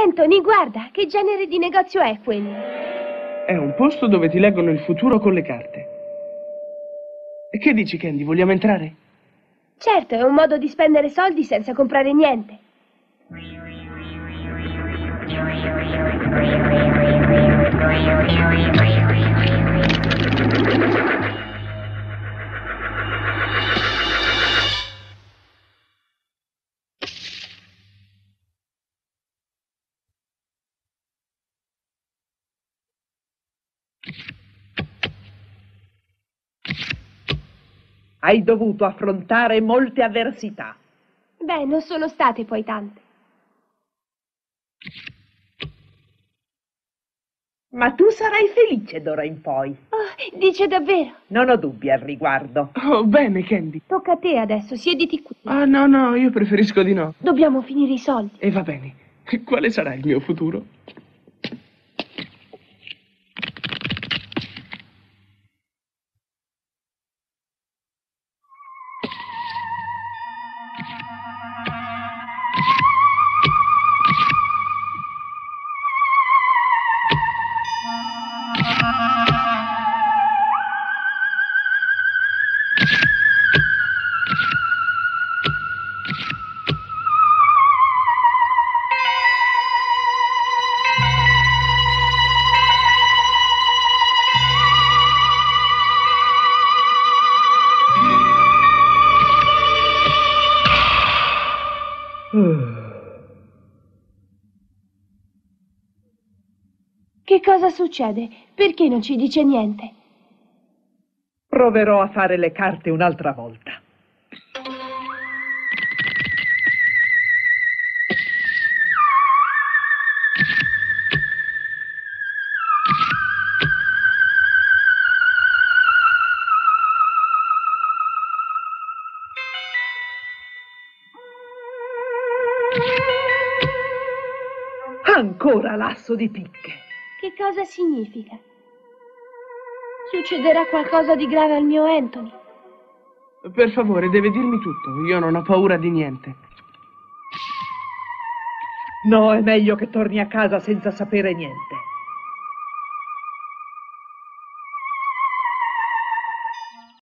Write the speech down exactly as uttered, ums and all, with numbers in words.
Anthony, guarda, che genere di negozio è quello? È un posto dove ti leggono il futuro con le carte. E che dici, Candy? Vogliamo entrare? Certo, è un modo di spendere soldi senza comprare niente. Hai dovuto affrontare molte avversità. Beh, non sono state poi tante. Ma tu sarai felice d'ora in poi. Oh, dice davvero? Non ho dubbi al riguardo. Oh, bene, Candy. Tocca a te adesso, siediti qui. Ah, no, no, io preferisco di no. Dobbiamo finire i soldi. E va bene. Quale sarà il mio futuro? Che cosa succede? Perché non ci dice niente? Proverò a fare le carte un'altra volta. Ancora l'asso di picche. Che cosa significa? Succederà qualcosa di grave al mio Anthony? Per favore, deve dirmi tutto. Io non ho paura di niente. No, è meglio che torni a casa senza sapere niente.